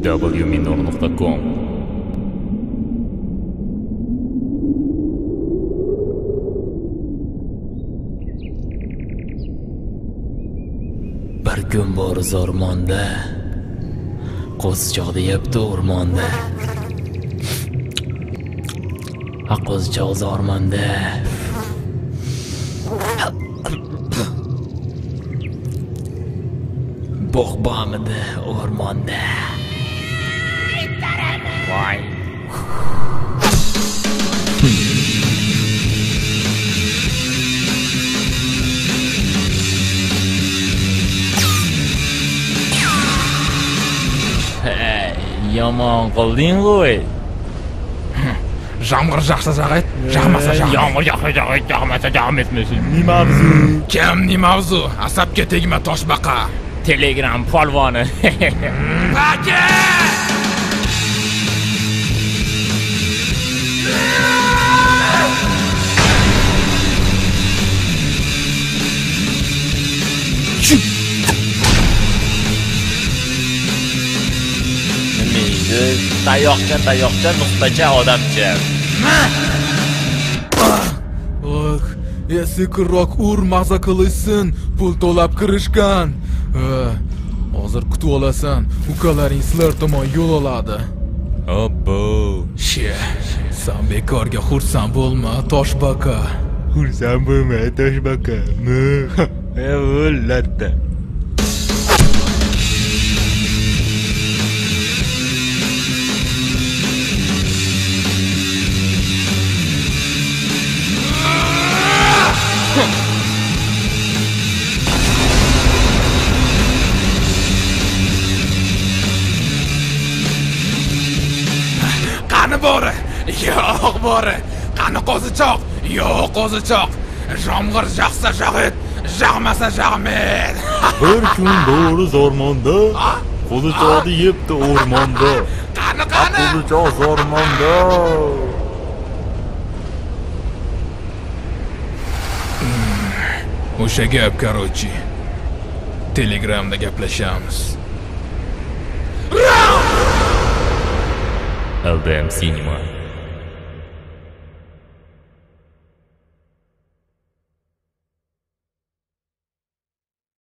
www.minor.com. Bir kun bor o'rmonda, qo'zichoq deyapti o'rmonda. Qo'zichoq o'rmonda. Bog' bormidi o'rmonda. Voy. Yomon qilding qo'y. Yomg'ir yog'sa yog'ayt, yog'masa yog'maydi. Yomg'ir yog'masa yog'maydi. Nima mavzu? Kimning mavzu? Asabga tegma toshbaqa. Telegram polvoni. Aka! Tayoqcha nuqtacha odamcha. Sekinroq ur, mag'za qilishsin, pul to'lab kirishgan. Hozir kutib olasan, ukalaring sizlar tomon yo'l oladi. Obbo. Sen bekorga xursand bo'lma, toshbaqa. Xursand bo'lma, toshbaqa. O'llatda. Qani bori? Yo'q bori. Qani qo'zichoq? Yo'q qo'zichoq. Yomg'ir yog'sa yog'ayt, yog'masa yog'maydi. Bir kun bor o'rmonda, qo'zichoqni yebdi o'rmonda. Qani? Qo'zichoq o'rmonda. O'sha gap, короче. Telegramda gaplashamiz. LDM Cinema.